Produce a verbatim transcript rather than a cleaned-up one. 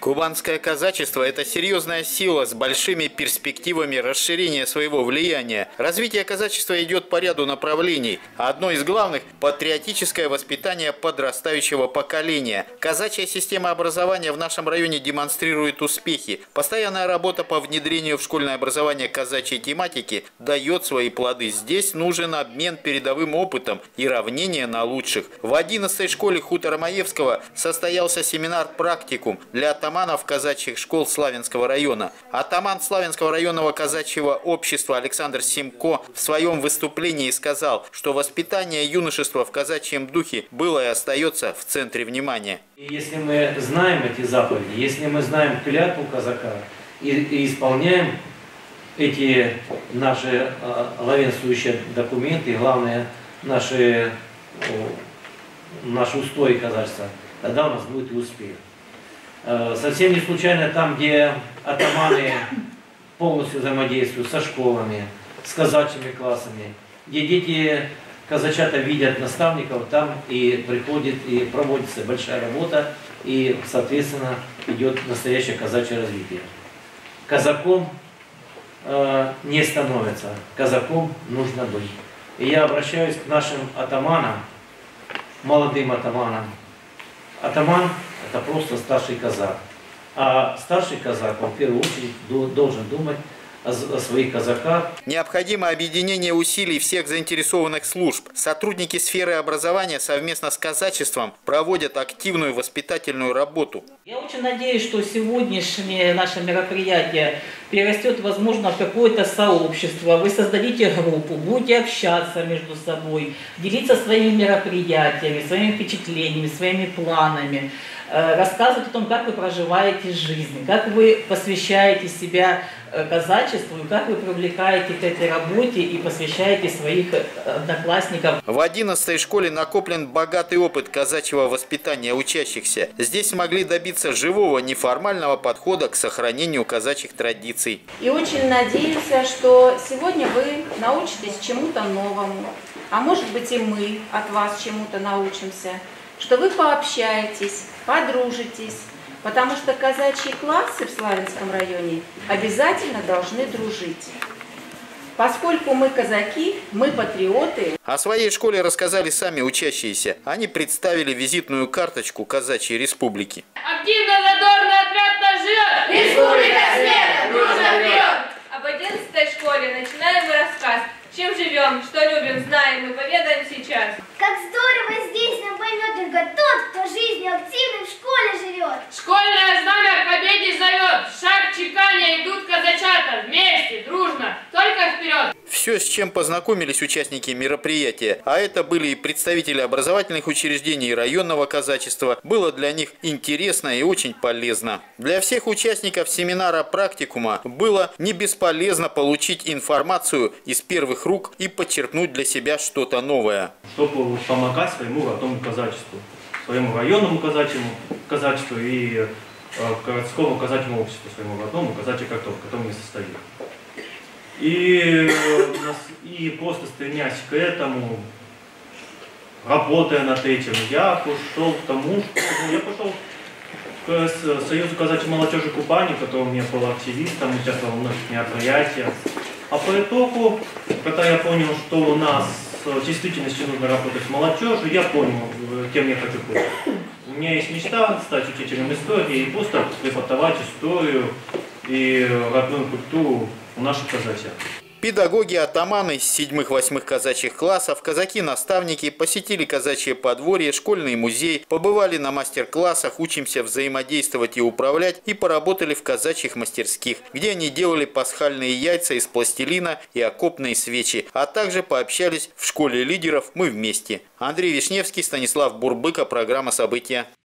Кубанское казачество – это серьезная сила с большими перспективами расширения своего влияния. Развитие казачества идет по ряду направлений. Одно из главных – патриотическое воспитание подрастающего поколения. Казачья система образования в нашем районе демонстрирует успехи. Постоянная работа по внедрению в школьное образование казачьей тематики дает свои плоды. Здесь нужен обмен передовым опытом и равнение на лучших. В одиннадцатой школе хутора Маевского состоялся семинар-практикум для атаманов казачьих школ Славянского района. Атаман Славянского районного казачьего общества Александр Симко в своем выступлении сказал, что воспитание юношества в казачьем духе было и остается в центре внимания. Если мы знаем эти заповеди, если мы знаем клятву казака и, и исполняем эти наши э, главенствующие документы, главное наши, э, наши устои казачества, тогда у нас будет и успех. Совсем не случайно там, где атаманы полностью взаимодействуют со школами, с казачьими классами, где дети казачата видят наставников, там и приходит и проводится большая работа, и, соответственно, идет настоящее казачье развитие. Казаком э, не становится, казаком нужно быть. И я обращаюсь к нашим атаманам, молодым атаманам. Атаман – это просто старший казак. А старший казак, он в первую очередь должен думать о своих казаках. Необходимо объединение усилий всех заинтересованных служб. Сотрудники сферы образования совместно с казачеством проводят активную воспитательную работу. Я очень надеюсь, что сегодняшнее наше мероприятие перерастет, возможно, в какое-то сообщество. Вы создадите группу, будете общаться между собой, делиться своими мероприятиями, своими впечатлениями, своими планами, рассказывать о том, как вы проживаете жизнь, как вы посвящаете себя казачеству, и как вы привлекаете к этой работе и посвящаете своих одноклассников. В одиннадцатой школе накоплен богатый опыт казачьего воспитания учащихся. Здесь смогли добиться живого неформального подхода к сохранению казачьих традиций. И очень надеемся, что сегодня вы научитесь чему-то новому, а может быть и мы от вас чему-то научимся, что вы пообщаетесь, подружитесь, потому что казачьи классы в Славянском районе обязательно должны дружить. Поскольку мы казаки, мы патриоты. О своей школе рассказали сами учащиеся. Они представили визитную карточку Казачьей Республики. Активно, задорно, отвратно живет! Республика света, дружно вперед! Об одиннадцатой школе начинаем мы рассказ. Чем живем, что любим, знаем, мы поведаем сейчас. Как здорово здесь нам поймет только тот, кто жизнью активной в школе живет. Школьное знамя к победе зовет. Шаг чеканя идут казачата. Вместе, дружно, только вперед. Все, с чем познакомились участники мероприятия, а это были и представители образовательных учреждений районного казачества, было для них интересно и очень полезно. Для всех участников семинара практикума было не бесполезно получить информацию из первых рук и подчеркнуть для себя что-то новое. Чтобы помогать своему родному казачеству, своему районному казачьему казачеству и э, городскому казачьему обществу, своему родному казачьему, в котором не состоит. И, и просто стремясь к этому, работая над этим, я пошел к тому, что я пошел к Союзу казачьей молодежи Кубани, в котором я был активистом, участвовал в многих мероприятиях. А по итогу, когда я понял, что у нас в действительности нужно работать с молодежью, я понял, кем я хочу быть. У меня есть мечта стать учителем истории и просто преподавать историю и родную культуру у наших казачьих. Педагоги, атаманы из седьмых-восьмых казачьих классов, казаки-наставники посетили казачье подворье, школьный музей, побывали на мастер-классах, учимся взаимодействовать и управлять, и поработали в казачьих мастерских, где они делали пасхальные яйца из пластилина и окопные свечи, а также пообщались в школе лидеров «Мы вместе». Андрей Вишневский, Станислав Бурбыка, программа «События».